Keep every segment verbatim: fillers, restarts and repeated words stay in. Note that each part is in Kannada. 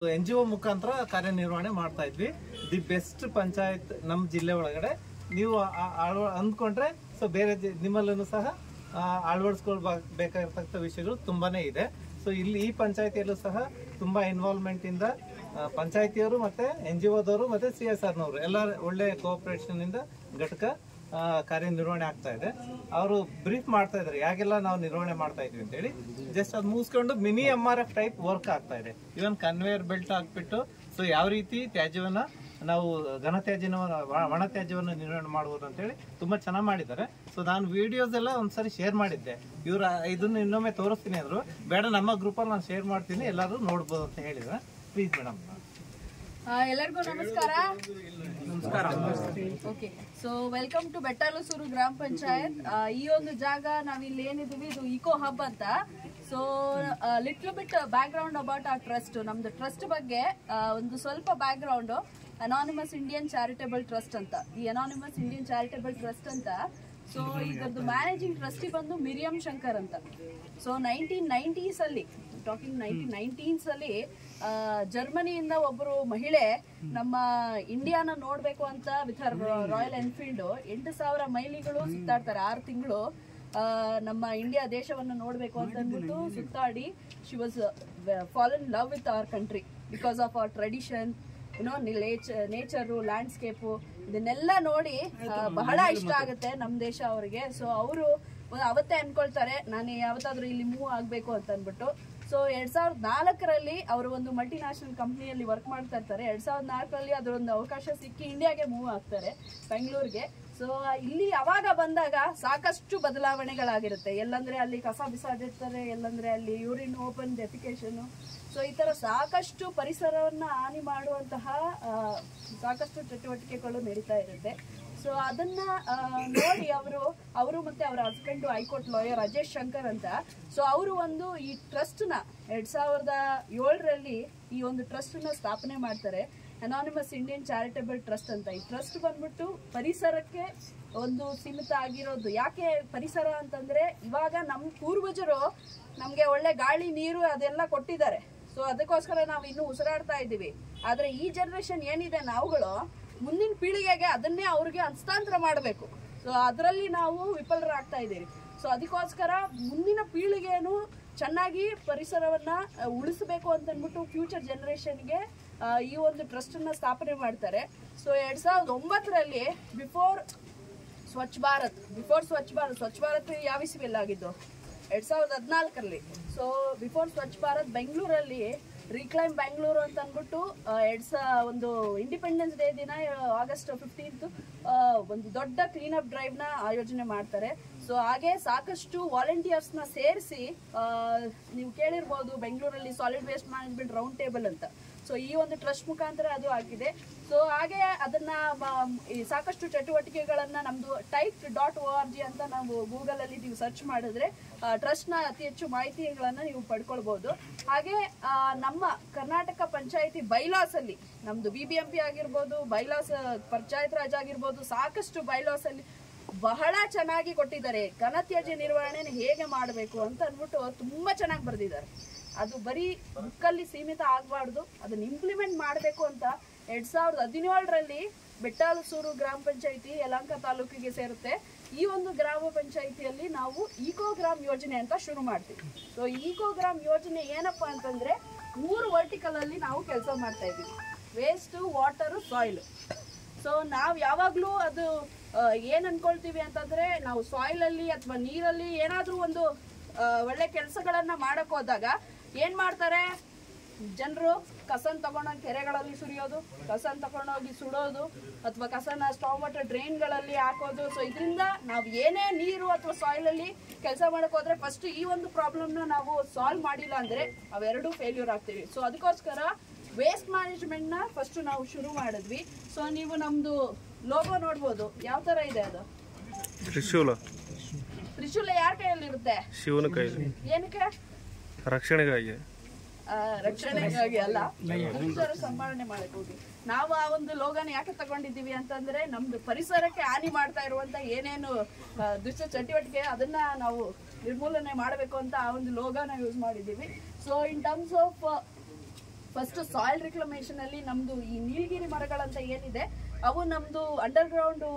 ಎನ್ ಜಿ ಒ ಮುಖಾಂತರ ಕಾರ್ಯನಿರ್ವಹಣೆ ಮಾಡ್ತಾ ಇದ್ವಿ. ದಿ ಬೆಸ್ಟ್ ಪಂಚಾಯತ್ ನಮ್ಮ ಜಿಲ್ಲೆ ಒಳಗಡೆ ನೀವು ಅಂದ್ಕೊಂಡ್ರೆ ಸೊ ಬೇರೆ ನಿಮ್ಮಲ್ಲೂ ಸಹ ಅಳವಡಿಸ್ಕೊಳ್ಬೇಕಾಗಿರ್ತಕ್ಕಂಥ ವಿಷಯಗಳು ತುಂಬಾನೇ ಇದೆ. ಸೊ ಇಲ್ಲಿ ಈ ಪಂಚಾಯತಿಯಲ್ಲೂ ಸಹ ತುಂಬಾ ಇನ್ವಾಲ್ವ್ಮೆಂಟ್ ಇಂದ ಪಂಚಾಯತಿಯವರು ಮತ್ತೆ ಎನ್ ಜಿ ಒದವರು ಮತ್ತೆ ಸಿ ಎಸ್ ಆರ್ ನವರು ಎಲ್ಲ ಒಳ್ಳೆ ಕೋಆಪರೇಷನ್ ಇಂದ ಘಟಕ ಕಾರ್ಯನಿರ್ವಹಣೆ ಆಗ್ತಾ ಇದೆ. ಅವರು ಬ್ರೀಫ್ ಮಾಡ್ತಾ ಇದ್ದಾರೆ ಯಾಗೆಲ್ಲ ನಾವು ನಿರ್ವಹಣೆ ಮಾಡ್ತಾ ಇದ್ವಿ ಅಂತ ಹೇಳಿ. ಜಸ್ಟ್ ಅದು ಮುಗಿಸ್ಕೊಂಡು mini M R F type work ಆಗ್ತಾ ಇದೆ. ಇವನ್ ಕನ್ವೇಯರ್ ಬೆಲ್ಟ್ ಹಾಕ್ಬಿಟ್ಟು ಸೊ ಯಾವ ರೀತಿ ತ್ಯಾಜ್ಯವನ್ನ ನಾವು ಘನ ತ್ಯಾಜ್ಯನ ಒಣ ತ್ಯಾಜ್ಯವನ್ನು ನಿರ್ವಹಣೆ ಮಾಡಬಹುದು ಅಂತ ಹೇಳಿ ತುಂಬಾ ಚೆನ್ನಾಗಿ ಮಾಡಿದ್ದಾರೆ. ಸೊ ನಾನು ವಿಡಿಯೋಸ್ ಎಲ್ಲ ಒಂದ್ಸರಿ ಶೇರ್ ಮಾಡಿದ್ದೆ. ಇವ್ರ ಇದನ್ನ ಇನ್ನೊಮ್ಮೆ ತೋರಿಸ್ತೀನಿ ಅಂದ್ರು. ಬೇಡ ನಮ್ಮ ಗ್ರೂಪ್ ಅಲ್ಲಿ ನಾನು ಶೇರ್ ಮಾಡ್ತೀನಿ, ಎಲ್ಲರೂ ನೋಡ್ಬೋದು ಅಂತ ಹೇಳಿದ್ರೆ ಪ್ಲೀಸ್ ಮೇಡಮ್. ಎಲ್ಲರಿಗೂ ನಮಸ್ಕಾರ. ನಮಸ್ಕಾರ. Okay, so welcome to Bettalasur ಗ್ರಾಮ ಪಂಚಾಯತ್. ಈ ಒಂದು ಜಾಗ ನಾವಿಲ್ಲಿ ಏನಿದೀವಿ ಇದು ಇಕೋ ಹಬ್ ಅಂತ. So little bit background about ಆ ಟ್ರಸ್ಟ್. ನಮ್ದು ಟ್ರಸ್ಟ್ ಬಗ್ಗೆ ಒಂದು ಸ್ವಲ್ಪ background. Anonymous Indian charitable trust ಅಂತ. ಈ ಅನಾನಿಮಸ್ ಇಂಡಿಯನ್ ಚಾರಿಟೇಬಲ್ ಟ್ರಸ್ಟ್ ಅಂತ. ಸೊ ಇದರದ್ದು ಮ್ಯಾನೇಜಿಂಗ್ ಟ್ರಸ್ಟಿ ಬಂದು ಮಿರಿಯಂ ಶಂಕರ್ ಅಂತ. ಸೊ ನೈನ್ಟೀನ್ ನೈನ್ಟೀಸ್ ಅಲ್ಲಿ ಟಾಕಿಂಗ್ ನೈನ್ಟೀನ್ ನೈನ್ಟೀನ್ಸ್ ಅಲ್ಲಿ ಜರ್ಮನಿಯಿಂದ ಒಬ್ಬರು ಮಹಿಳೆ ನಮ್ಮ ಇಂಡಿಯಾನ ನೋಡ್ಬೇಕು ಅಂತ ವಿತ್ ಹರ್ ರಾಯಲ್ ಎನ್ಫೀಲ್ಡ್ ಎಂಟು ಸಾವಿರ ಮೈಲಿಗಳು ಸುತ್ತಾಡ್ತಾರೆ. ಆರು ತಿಂಗಳು ನಮ್ಮ ಇಂಡಿಯಾ ದೇಶವನ್ನು ನೋಡ್ಬೇಕು ಅಂತ ಅಂದ್ಬಿಟ್ಟು ಸುತ್ತಾಡಿ she was fall in love with our country because of our tradition, you know nature, landscape ಇದನ್ನೆಲ್ಲ ನೋಡಿ ಬಹಳ ಇಷ್ಟ ಆಗುತ್ತೆ ನಮ್ಮ ದೇಶ ಅವರಿಗೆ. ಸೊ ಅವರು ಅವತ್ತೇ ಅನ್ಕೊಳ್ತಾರೆ ನಾನು ಯಾವತ್ತಾದ್ರೂ ಇಲ್ಲಿ ಮೂವ್ ಆಗ್ಬೇಕು ಅಂತ ಅಂದ್ಬಿಟ್ಟು. ಸೊ ಎರಡ್ ಸಾವಿರದ ನಾಲ್ಕರಲ್ಲಿ ಅವರು ಒಂದು ಮಲ್ಟಿ ನ್ಯಾಷನಲ್ ಕಂಪ್ನಿಯಲ್ಲಿ ವರ್ಕ್ ಮಾಡ್ತಾ ಇರ್ತಾರೆ. ಎರಡ್ ಸಾವಿರದ ನಾಲ್ಕರಲ್ಲಿ ಅದರೊಂದು ಅವಕಾಶ ಸಿಕ್ಕಿ ಇಂಡಿಯಾಗೆ ಮೂವ್ ಆಗ್ತಾರೆ, ಬೆಂಗಳೂರಿಗೆ. ಸೊ ಇಲ್ಲಿ ಅವಾಗ ಬಂದಾಗ ಸಾಕಷ್ಟು ಬದಲಾವಣೆಗಳಾಗಿರುತ್ತೆ. ಎಲ್ಲಂದ್ರೆ ಅಲ್ಲಿ ಕಸ ಬಿಸಾಡಿರ್ತಾರೆ, ಎಲ್ಲಂದ್ರೆ ಅಲ್ಲಿ ಯೂರಿನ್ ಓಪನ್ ಡೆಫಿಕೇಶನ್. ಸೊ ಈ ತರ ಸಾಕಷ್ಟು ಪರಿಸರವನ್ನ ಹಾನಿ ಮಾಡುವಂತಹ ಸಾಕಷ್ಟು ಚಟುವಟಿಕೆಗಳು ನಡೀತಾ ಇರುತ್ತೆ. ಸೊ ಅದನ್ನ ನೋಡಿ ಅವರು ಅವರು ಮತ್ತೆ ಅವರ husband high court lawyer Ajesh Shankar ಅಂತ. ಸೊ ಅವರು ಒಂದು ಈ ಟ್ರಸ್ಟ್ ನ ಎರಡ್ ಸಾವಿರದ ಏಳರಲ್ಲಿ ಈ ಒಂದು ಟ್ರಸ್ಟ್ ನ ಸ್ಥಾಪನೆ ಮಾಡ್ತಾರೆ, ಅನಾನಿಮಸ್ ಇಂಡಿಯನ್ ಚಾರಿಟೇಬಲ್ ಟ್ರಸ್ಟ್ ಅಂತ. ಈ ಟ್ರಸ್ಟ್ ಬಂದ್ಬಿಟ್ಟು ಪರಿಸರಕ್ಕೆ ಒಂದು ಸೀಮಿತ ಆಗಿರೋದು. ಯಾಕೆ ಪರಿಸರ ಅಂತಂದ್ರೆ ಇವಾಗ ನಮ್ಮ ಪೂರ್ವಜರು ನಮ್ಗೆ ಒಳ್ಳೆ ಗಾಳಿ ನೀರು ಅದೆಲ್ಲ ಕೊಟ್ಟಿದ್ದಾರೆ. ಸೊ ಅದಕ್ಕೋಸ್ಕರ ನಾವು ಇನ್ನೂ ಉಸಿರಾಡ್ತಾ ಇದ್ದೀವಿ. ಆದ್ರೆ ಈ ಜನರೇಷನ್ ಏನಿದೆ ನಾವುಗಳು ಮುಂದಿನ ಪೀಳಿಗೆಗೆ ಅದನ್ನೇ ಅವ್ರಿಗೆ ಹಸ್ತಾಂತರ ಮಾಡಬೇಕು. ಸೊ ಅದರಲ್ಲಿ ನಾವು ವಿಫಲರಾಗ್ತಾ ಇದ್ದೀವಿ. ಸೊ ಅದಕ್ಕೋಸ್ಕರ ಮುಂದಿನ ಪೀಳಿಗೆನು ಚೆನ್ನಾಗಿ ಪರಿಸರವನ್ನ ಉಳಿಸಬೇಕು ಅಂತ ಅಂದ್ಬಿಟ್ಟು ಫ್ಯೂಚರ್ ಜನರೇಷನ್ಗೆ ಈ ಒಂದು ಟ್ರಸ್ಟ್ ನ ಸ್ಥಾಪನೆ ಮಾಡ್ತಾರೆ. ಸೊ ಎರಡ್ ಸಾವಿರದ ಒಂಬತ್ತರಲ್ಲಿ ಬಿಫೋರ್ ಸ್ವಚ್ಛ ಭಾರತ್ ಬಿಫೋರ್ ಸ್ವಚ್ಛ ಭಾರತ್ ಸ್ವಚ್ಛ ಭಾರತ್ ಯಾವ ಇಸ್ವಿಯಲ್ಲಿ ಆಗಿದ್ದು? ಎರಡ್ ಸಾವಿರದ ಹದಿನಾಲ್ಕರಲ್ಲಿ. ಸೊ ಬಿಫೋರ್ ಸ್ವಚ್ಛ ಭಾರತ್ ಬೆಂಗಳೂರಲ್ಲಿ ರೀಕ್ಲೈಮ್ ಬೆಂಗಳೂರು ಅಂತ ಅಂದ್ಬಿಟ್ಟು ಎರಡ್ ಸಾ ಒಂದು ಇಂಡಿಪೆಂಡೆನ್ಸ್ ಡೇ ದಿನ ಆಗಸ್ಟ್ ಫಿಫ್ಟೀನ್ತ್ ಒಂದು ದೊಡ್ಡ ಕ್ಲೀನ್ ಅಪ್ ಡ್ರೈವ್ ನ ಆಯೋಜನೆ ಮಾಡ್ತಾರೆ. ಸೊ ಹಾಗೆ ಸಾಕಷ್ಟು ವಾಲಂಟಿಯರ್ಸ್ ನ ಸೇರಿಸಿ ನೀವು ಕೇಳಿರ್ಬೋದು ಬೆಂಗಳೂರಲ್ಲಿ solid waste management round table ಅಂತ. ಸೊ ಈ ಒಂದು ಟ್ರಸ್ಟ್ ಮುಖಾಂತರ ಅದು ಆಗಿದೆ. ಸೊ ಹಾಗೆ ಅದನ್ನ ಸಾಕಷ್ಟು ಚಟುವಟಿಕೆಗಳನ್ನ ನಮ್ದು type dot O R G ಅಂತ ನಾವು ಗೂಗಲ್ ಅಲ್ಲಿ ನೀವು ಸರ್ಚ್ ಮಾಡಿದ್ರೆ ಟ್ರಸ್ಟ್ ನ ಅತಿ ಹೆಚ್ಚು ಮಾಹಿತಿಗಳನ್ನ ನೀವು ಪಡ್ಕೊಳ್ಬಹುದು. ಹಾಗೆ ನಮ್ಮ ಕರ್ನಾಟಕ ಪಂಚಾಯತಿ ಬೈಲಾಸ್ ಅಲ್ಲಿ ನಮ್ದು ಬಿ ಬಿ ಎಂ ಪಿ ಆಗಿರ್ಬೋದು, ಬೈಲಾಸ್ ಪಂಚಾಯತ್ ರಾಜ್ ಆಗಿರ್ಬೋದು, ಸಾಕಷ್ಟು ಬೈಲಾಸ್ ಅಲ್ಲಿ ಬಹಳ ಚೆನ್ನಾಗಿ ಕೊಟ್ಟಿದ್ದಾರೆ. ಘನತ್ಯಾಜ್ಯ ನಿರ್ವಹಣೆ ಹೇಗೆ ಮಾಡಬೇಕು ಅಂತ ಅಂದ್ಬಿಟ್ಟು ತುಂಬಾ ಚೆನ್ನಾಗಿ ಬರೆದಿದ್ದಾರೆ. ಅದು ಬರೀ ಬುಕ್ಕಲ್ಲಿ ಸೀಮಿತ ಆಗಬಾರ್ದು, ಅದನ್ನ ಇಂಪ್ಲಿಮೆಂಟ್ ಮಾಡಬೇಕು ಅಂತ ಎರಡ್ ಸಾವಿರದ ಹದಿನೇಳರಲ್ಲಿ ಬೆಟ್ಟಲಸೂರು ಗ್ರಾಮ ಪಂಚಾಯತಿ ಯಲಹಂಕ ತಾಲೂಕಿಗೆ ಸೇರುತ್ತೆ. ಈ ಒಂದು ಗ್ರಾಮ ಪಂಚಾಯತಿಯಲ್ಲಿ ನಾವು ಈಕೋ ಗ್ರಾಮ್ ಯೋಜನೆ ಅಂತ ಶುರು ಮಾಡ್ತೀವಿ. ಸೊ ಈಕೋ ಗ್ರಾಮ್ ಯೋಜನೆ ಏನಪ್ಪಾ ಅಂತಂದ್ರೆ ಮೂರು ವರ್ಟಿಕಲ್ ಅಲ್ಲಿ ನಾವು ಕೆಲಸ ಮಾಡ್ತಾ ಇದ್ದೀವಿ, ವೇಸ್ಟ್, ವಾಟರ್, ಸಾಯಿಲ್. ಸೊ ನಾವು ಯಾವಾಗ್ಲೂ ಅದು ಏನ್ ಅನ್ಕೊಳ್ತೀವಿ ಅಂತಂದ್ರೆ ನಾವು ಸಾಯಿಲ್ ಅಲ್ಲಿ ಅಥವಾ ನೀರಲ್ಲಿ ಏನಾದ್ರೂ ಒಂದು ಒಳ್ಳೆ ಕೆಲಸಗಳನ್ನ ಮಾಡಕ್ ಹೋದಾಗ ಏನ್ ಮಾಡ್ತಾರೆ ಜನರು? ಕಸನ್ ತಗೊಂಡೋಗಿ ಕೆರೆಗಳಲ್ಲಿ ಸುರಿಯೋದು, ಕಸನ್ ತಗೊಂಡೋಗಿ ಸುಡೋದು, ಅಥವಾ ಕಸನ ಸ್ಟಾಮ್ ವಾಟರ್ ಡ್ರೈನ್ಗಳಲ್ಲಿ ಹಾಕೋದು. ಸೊ ಇದರಿಂದ ನಾವು ಏನೇ ನೀರು ಅಥವಾ ಸಾಯಿಲ್ ಅಲ್ಲಿ ಕೆಲಸ ಮಾಡಕ್ ಹೋದ್ರೆ ಫಸ್ಟ್ ಈ ಒಂದು ಪ್ರಾಬ್ಲಮ್ನ ನಾವು ಸಾಲ್ವ್ ಮಾಡಿಲ್ಲ ಅಂದ್ರೆ ಅವೆರಡೂ ಫೇಲ್ಯೂರ್ ಆಗ್ತೀವಿ. ಸೊ ಅದಕ್ಕೋಸ್ಕರ ವೇಸ್ಟ್ ಮ್ಯಾನೇಜ್ಮೆಂಟ್ ನ ಫಸ್ಟ್ ನಾವು ಶುರು ಮಾಡಿದ್ವಿ. ಸೊ ನೀವು ನಮ್ದು ಲೋಗೋ ನೋಡ್ಬೋದು, ಯಾವ ತರ ಇದೆ ಅದು. ತ್ರಿಶೂಲ ತ್ರಿಶೂಲ ಯಾರ ಕೈಯಲ್ಲಿ ಇರುತ್ತೆ? ಶಿವನ ಕೈಯಲ್ಲಿ. ಏನಕ್ಕೆ? ರಕ್ಷಣೆಗಾಗಿ. ರಕ್ಷಣೆಗಾಗಿ ಅಲ್ಲ, ಪರಿಸರ ಸಂಭಾವನೆ ಮಾಡಕ್ ಹೋಗಿ ನಾವು ಆ ಒಂದು ಲೋಗನ ಯಾಕೆ ತಗೊಂಡಿದ್ದೀವಿ ಅಂತಂದ್ರೆ ನಮ್ದು ಪರಿಸರಕ್ಕೆ ಹಾನಿ ಮಾಡ್ತಾ ಇರುವಂತ ಏನೇನು ದುಷ್ಟ ಚಟುವಟಿಕೆ ಅದನ್ನ ನಾವು ನಿರ್ಮೂಲನೆ ಮಾಡಬೇಕು ಅಂತ ಆ ಒಂದು ಲೋಗನ ಯೂಸ್ ಮಾಡಿದ್ದೀವಿ. So in terms of first soil reclamation ಅಲ್ಲಿ ನಮ್ದು ಈ ನೀಲಗಿರಿ ಮರಗಳಂತ ಏನಿದೆ ಅವು ನಮ್ದು ಅಂಡರ್ ಗ್ರೌಂಡ್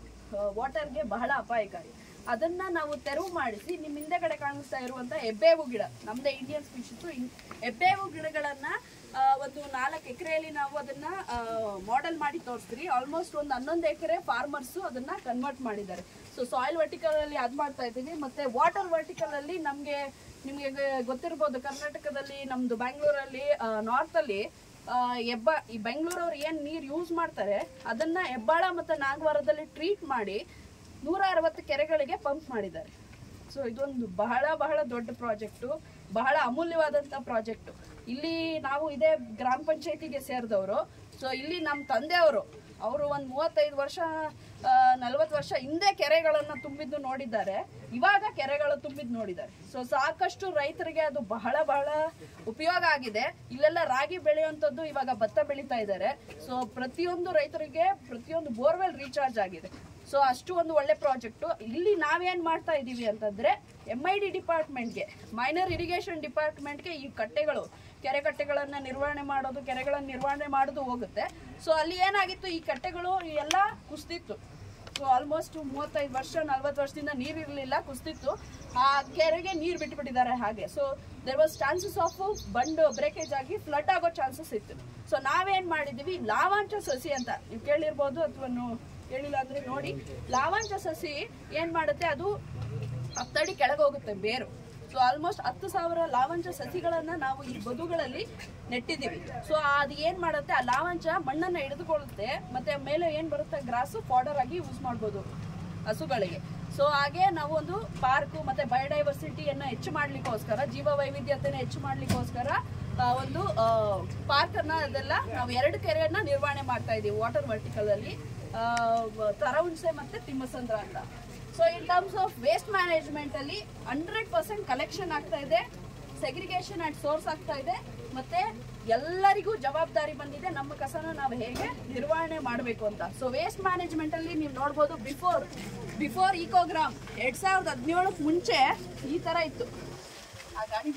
ವಾಟರ್ಗೆ ಬಹಳ ಅಪಾಯಕಾರಿ. ಅದನ್ನ ನಾವು ತೆರವು ಮಾಡಿಸಿ ನಿಮ್ಮ ಹಿಂದೆಗಡೆ ಕಾಣಿಸ್ತಾ ಇರುವಂತ ಎಬ್ಬೇವು ಗಿಡ, ನಮ್ದೇ ಇಂಡಿಯನ್ ಸ್ಪೀಶೀಸ್ ಎಬ್ಬೇವು ಗಿಡಗಳನ್ನ ಒಂದು ನಾಲ್ಕು ಎಕರೆಯಲ್ಲಿ ನಾವು ಅದನ್ನ ಮಾಡೆಲ್ ಮಾಡಿ ತೋರಿಸ್ತೀವಿ. ಆಲ್ಮೋಸ್ಟ್ ಒಂದು ಹನ್ನೊಂದು ಎಕರೆ ಫಾರ್ಮರ್ಸ್ ಅದನ್ನ ಕನ್ವರ್ಟ್ ಮಾಡಿದ್ದಾರೆ. ಸೊ ಸಾಯಿಲ್ ವರ್ಟಿಕಲ್ ಅಲ್ಲಿ ಅದ್ ಮಾಡ್ತಾ ಇದ್ದೀವಿ. ಮತ್ತೆ ವಾಟರ್ ವರ್ಟಿಕಲ್ ಅಲ್ಲಿ ನಮ್ಗೆ ನಿಮ್ಗೆ ಗೊತ್ತಿರ್ಬೋದು, ಕರ್ನಾಟಕದಲ್ಲಿ ನಮ್ದು ಬ್ಯಾಂಗ್ಳೂರಲ್ಲಿ ನಾರ್ತ್ ಅಲ್ಲಿ ಹೆಬ್ಬ ಈ ಬೆಂಗಳೂರವ್ರು ಏನ್ ನೀರ್ ಯೂಸ್ ಮಾಡ್ತಾರೆ ಅದನ್ನ ಹೆಬ್ಬಾಳ ಮತ್ತೆ ನಾಗವಾರದಲ್ಲಿ ಟ್ರೀಟ್ ಮಾಡಿ ನೂರ ಅರವತ್ತು ಕೆರೆಗಳಿಗೆ ಪಂಪ್ ಮಾಡಿದ್ದಾರೆ. ಸೊ ಇದೊಂದು ಬಹಳ ಬಹಳ ದೊಡ್ಡ ಪ್ರಾಜೆಕ್ಟು, ಬಹಳ ಅಮೂಲ್ಯವಾದಂತ ಪ್ರಾಜೆಕ್ಟು. ಇಲ್ಲಿ ನಾವು ಇದೇ ಗ್ರಾಮ ಪಂಚಾಯತಿಗೆ ಸೇರಿದವರು. ಸೊ ಇಲ್ಲಿ ನಮ್ಮ ತಂದೆಯವರು ಅವರು ಒಂದು ಮೂವತ್ತೈದು ವರ್ಷ ನಲ್ವತ್ತು ವರ್ಷ ಹಿಂದೆ ಕೆರೆಗಳನ್ನ ತುಂಬಿದ್ದು ನೋಡಿದ್ದಾರೆ, ಇವಾಗ ಕೆರೆಗಳು ತುಂಬಿದ್ದು ನೋಡಿದ್ದಾರೆ. ಸೊ ಸಾಕಷ್ಟು ರೈತರಿಗೆ ಅದು ಬಹಳ ಬಹಳ ಉಪಯೋಗ ಆಗಿದೆ. ಇಲ್ಲೆಲ್ಲ ರಾಗಿ ಬೆಳೆಯುವಂಥದ್ದು ಇವಾಗ ಭತ್ತ ಬೆಳೀತಾ ಇದ್ದಾರೆ. ಸೊ ಪ್ರತಿಯೊಂದು ರೈತರಿಗೆ ಪ್ರತಿಯೊಂದು ಬೋರ್ವೆಲ್ ರೀಚಾರ್ಜ್ ಆಗಿದೆ. ಸೊ ಅಷ್ಟು ಒಂದು ಒಳ್ಳೆ ಪ್ರಾಜೆಕ್ಟು. ಇಲ್ಲಿ ನಾವೇನ್ ಮಾಡ್ತಾ ಇದೀವಿ ಅಂತಂದ್ರೆ ಎಂ ಐ ಡಿ ಡಿಪಾರ್ಟ್ಮೆಂಟ್ಗೆ, ಮೈನರ್ ಇರಿಗೇಷನ್ ಡಿಪಾರ್ಟ್ಮೆಂಟ್ಗೆ ಈ ಕಟ್ಟೆಗಳು ಕೆರೆ ಕಟ್ಟೆಗಳನ್ನ ನಿರ್ವಹಣೆ ಮಾಡೋದು, ಕೆರೆಗಳನ್ನ ನಿರ್ವಹಣೆ ಮಾಡೋದು ಹೋಗುತ್ತೆ. ಸೊ ಅಲ್ಲಿ ಏನಾಗಿತ್ತು, ಈ ಕಟ್ಟೆಗಳು ಎಲ್ಲ ಕುಸ್ತಿತ್ತು. ಸೊ ಆಲ್ಮೋಸ್ಟ್ ಮೂವತ್ತೈದು ವರ್ಷ ನಲ್ವತ್ತು ವರ್ಷದಿಂದ ನೀರು ಇರಲಿಲ್ಲ, ಕುಸ್ತಿತ್ತು. ಆ ಕೆರೆಗೆ ನೀರು ಬಿಟ್ಟುಬಿಟ್ಟಿದ್ದಾರೆ ಹಾಗೆ. So there was chances of bund breakage ಆಗಿ ಫ್ಲಡ್ ಆಗೋ ಚಾನ್ಸಸ್ ಇತ್ತು. ಸೊ ನಾವೇನ್ ಮಾಡಿದೀವಿ, ಲಾವಾಂಚ ಸಸಿ ಅಂತ ನೀವು ಕೇಳಿರ್ಬೋದು ಅಥವಾ ಹೇಳಿಲ್ಲ ಅಂದ್ರೆ ನೋಡಿ. ಲಾವಾಂಚ ಸಸಿ ಏನ್ ಮಾಡುತ್ತೆ, ಅದು ಹತ್ತಡಿ ಕೆಳಗೆ ಹೋಗುತ್ತೆ ಬೇರು. ಸೊ ಆಲ್ಮೋಸ್ಟ್ ಹತ್ತು ಸಾವಿರ ಲಾವಂಚ ಸಸಿಗಳನ್ನ ನಾವು ಈ ಬದುಗಳಲ್ಲಿ ನೆಟ್ಟಿದ್ದೀವಿ. ಸೊ ಅದು ಏನ್ ಮಾಡುತ್ತೆ, ಆ ಲಾವಂಚ ಮಣ್ಣನ್ನ ಹಿಡಿದುಕೊಳ್ಳುತ್ತೆ, ಮತ್ತೆ ಮೇಲೆ ಏನ್ ಬರುತ್ತೆ ಗ್ರಾಸು ಫಾಡರ್ ಆಗಿ ಯೂಸ್ ಮಾಡ್ಬೋದು ಹಸುಗಳಿಗೆ. ಸೊ ಹಾಗೆ ನಾವು ಒಂದು ಪಾರ್ಕ್ ಮತ್ತೆ ಬಯೋಡೈವರ್ಸಿಟಿಯನ್ನ ಹೆಚ್ಚು ಮಾಡ್ಲಿಕ್ಕೋಸ್ಕರ, ಜೀವ ವೈವಿಧ್ಯತೆನ ಹೆಚ್ಚು ಮಾಡ್ಲಿಕ್ಕೋಸ್ಕರ ಒಂದು ಪಾರ್ಕ್ ಅನ್ನ ಅದೆಲ್ಲ ನಾವು ಎರಡು ಕೆರೆಯನ್ನ ನಿರ್ವಹಣೆ ಮಾಡ್ತಾ ಇದೀವಿ ವಾಟರ್ ವರ್ಟಿಕಲ್ ಅಲ್ಲಿ, ತರಹುಣಸೆ ಮತ್ತೆ ತಿಮ್ಮಸಂದ್ರ ಅಂತ. So in terms of waste management ಅಲ್ಲಿ ಹಂಡ್ರೆಡ್ ಪರ್ಸೆಂಟ್ ಕಲೆಕ್ಷನ್ ಆಗ್ತಾ ಇದೆ, ಸೆಗ್ರಿಗೇಷನ್ ಅಂಡ್ ಸೋರ್ಸ್ ಆಗ್ತಾ ಇದೆ, ಮತ್ತೆ ಎಲ್ಲರಿಗೂ ಜವಾಬ್ದಾರಿ ಬಂದಿದೆ ನಮ್ಮ ಕಸನ ನಾವು ಹೇಗೆ ನಿರ್ವಹಣೆ ಮಾಡಬೇಕು ಅಂತ. ಸೊ ವೇಸ್ಟ್ ಮ್ಯಾನೇಜ್ಮೆಂಟ್ ಅಲ್ಲಿ ನೀವು ನೋಡ್ಬೋದು, ಬಿಫೋರ್ ಬಿಫೋರ್ ಇಕೋಗ್ರಾಮ್ ಎರಡ್ ಸಾವಿರದ ಹದಿನೇಳಕ್ಕೆ ಮುಂಚೆ ಈ ತರ ಇತ್ತು. ಆ ಗಾಡಿ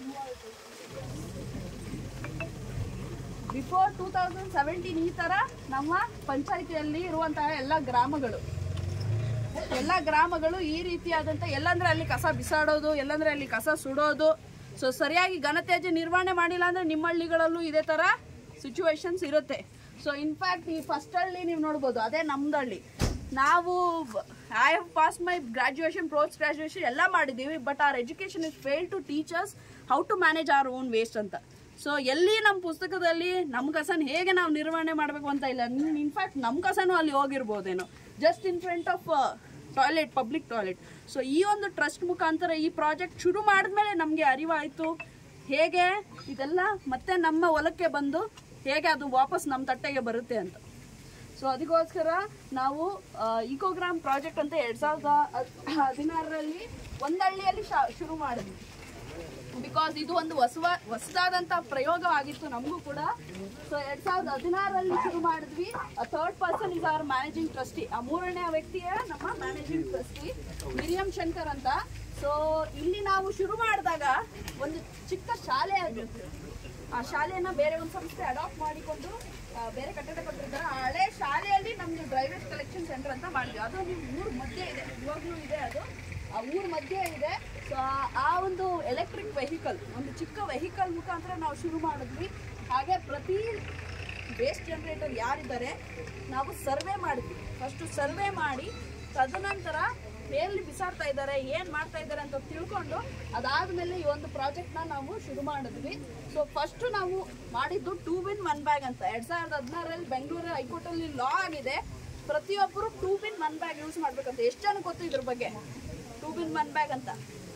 ಬಿಫೋರ್ ಟೂ ತೌಸಂಡ್ ಸೆವೆಂಟೀನ್ ಈ ತರ ನಮ್ಮ ಪಂಚಾಯಿತಿಯಲ್ಲಿ ಇರುವಂತಹ ಎಲ್ಲ ಗ್ರಾಮಗಳು ಎಲ್ಲ ಗ್ರಾಮಗಳು ಈ ರೀತಿಯಾದಂಥ, ಎಲ್ಲಂದ್ರೆ ಅಲ್ಲಿ ಕಸ ಬಿಸಾಡೋದು, ಎಲ್ಲಂದ್ರೆ ಅಲ್ಲಿ ಕಸ ಸುಡೋದು. ಸೊ ಸರಿಯಾಗಿ ಘನತ್ಯಾಜ್ಯ ನಿರ್ವಹಣೆ ಮಾಡಿಲ್ಲ ಅಂದ್ರೆ ನಿಮ್ಮ ಹಳ್ಳಿಗಳಲ್ಲೂ ಇದೇ ತರ ಸಿಚುವೇಶನ್ಸ್ ಇರುತ್ತೆ. ಸೊ ಇನ್ಫ್ಯಾಕ್ಟ್ ಈ ಫಸ್ಟ್ ಹಳ್ಳಿ ನೀವು ನೋಡ್ಬೋದು, ಅದೇ ನಮ್ದು ಹಳ್ಳಿ. ನಾವು I have pass my graduation, post graduation ಎಲ್ಲ ಮಾಡಿದ್ದೀವಿ, but our education is fail to teach us how to manage our own waste ಅಂತ. ಸೊ ಎಲ್ಲಿ ನಮ್ಮ ಪುಸ್ತಕದಲ್ಲಿ ನಮ್ಮ ಕಸನ ಹೇಗೆ ನಾವು ನಿರ್ವಹಣೆ ಮಾಡಬೇಕು ಅಂತ ಇಲ್ಲ. ಇನ್ಫ್ಯಾಕ್ಟ್ ನಮ್ಮ ಕಸನೂ ಅಲ್ಲಿ ಹೋಗಿರ್ಬೋದೇನೋ, just in front of toilet, public toilet. So ಈ ಒಂದು ಟ್ರಸ್ಟ್ ಮುಖಾಂತರ ಈ ಪ್ರಾಜೆಕ್ಟ್ ಶುರು ಮಾಡಿದ್ಮೇಲೆ ನಮಗೆ ಅರಿವಾಯಿತು ಹೇಗೆ ಇದೆಲ್ಲ ಮತ್ತೆ ನಮ್ಮ ಹೊಲಕ್ಕೆ ಬಂದು ಹೇಗೆ ಅದು ವಾಪಸ್ ನಮ್ಮ ತಟ್ಟೆಗೆ ಬರುತ್ತೆ ಅಂತ. ಸೊ ಅದಕ್ಕೋಸ್ಕರ ನಾವು ಇಕೋಗ್ರಾಮ್ ಪ್ರಾಜೆಕ್ಟ್ ಅಂತ ಎರಡ್ ಸಾವಿರದ ಹದಿನಾರರಲ್ಲಿ ಒಂದಹಳ್ಳಿಯಲ್ಲಿ ಶುರು ಮಾಡಿದ್ವಿ. ಬಿಕಾಸ್ ಇದು ಒಂದು ಹೊಸ ಹೊಸದಾದಂಥ ಪ್ರಯೋಗವಾಗಿತ್ತು ನಮಗೂ ಕೂಡ. ಸೊ ಎರಡ್ ಸಾವಿರದ ಹದಿನಾರರಲ್ಲಿ ಶುರು ಮಾಡಿದ್ವಿ. Third person is our managing trustee, ಆ ಮೂರನೇ ವ್ಯಕ್ತಿಯ ನಮ್ಮ ಮ್ಯಾನೇಜಿಂಗ್ ಟ್ರಸ್ಟಿ ಮಿರಿಯಂ ಶಂಕರ್ ಅಂತ. ಸೊ ಇಲ್ಲಿ ನಾವು ಶುರು ಮಾಡಿದಾಗ ಒಂದು ಚಿಕ್ಕ ಶಾಲೆ ಆಗಿತ್ತು. ಆ ಶಾಲೆಯನ್ನ ಬೇರೆ ಒಂದು ಸಂಸ್ಥೆ ಅಡಾಪ್ಟ್ ಮಾಡಿಕೊಂಡು ಬೇರೆ ಕಟ್ಟಡ ಕೊಟ್ಟಿರ್ತಾರೆ. ಆ ಹಳೆ ಶಾಲೆಯಲ್ಲಿ ನಮ್ದು ಡ್ರೈವೇಜ್ ಕಲೆಕ್ಷನ್ ಸೆಂಟರ್ ಅಂತ ಮಾಡಿದ್ವಿ. ಅದು ನೀವು ಊರ್ ಮಧ್ಯೆ ಇದೆ, ಇವಾಗಲೂ ಇದೆ, ಅದು ಆ ಊರ್ ಮಧ್ಯೆ ಇದೆ. ಸೊ ಆ ಒಂದು ಎಲೆಕ್ಟ್ರಿಕ್ ವೆಹಿಕಲ್, ಒಂದು ಚಿಕ್ಕ ವೆಹಿಕಲ್ ಮುಖಾಂತರ ನಾವು ಶುರು ಮಾಡಿದ್ವಿ. ಹಾಗೆ ಪ್ರತಿ ವೇಸ್ಟ್ ಜನರೇಟರ್ ಯಾರಿದ್ದಾರೆ ನಾವು ಸರ್ವೆ ಮಾಡಿದ್ವಿ. ಫಸ್ಟು ಸರ್ವೆ ಮಾಡಿ ತದನಂತರ ಎಲ್ಲಿ ಬಿಸಾಡ್ತಾ ಇದ್ದಾರೆ, ಏನು ಮಾಡ್ತಾ ಇದ್ದಾರೆ ಅಂತ ತಿಳ್ಕೊಂಡು ಅದಾದಮೇಲೆ ಈ ಒಂದು ಪ್ರಾಜೆಕ್ಟ್ನ ನಾವು ಶುರು ಮಾಡಿದ್ವಿ. ಸೊ ಫಸ್ಟು ನಾವು ಮಾಡಿದ್ದು ಟೂ ಬಿನ್ ಒನ್ ಬ್ಯಾಗ್ ಅಂತ. ಎರಡು ಸಾವಿರದ ಹದಿನಾರರಲ್ಲಿ ಬೆಂಗಳೂರು ಹೈಕೋರ್ಟಲ್ಲಿ ಲಾ ಆಗಿದೆ, ಪ್ರತಿಯೊಬ್ಬರು two bin one bag use ಮಾಡ್ಬೇಕಂತ. ಎಷ್ಟು ಜನ ಗೊತ್ತು ಇದ್ರ ಬಗ್ಗೆ, ಟೂ ಬಿನ್ ಒನ್ ಬ್ಯಾಗ್ ಅಂತ?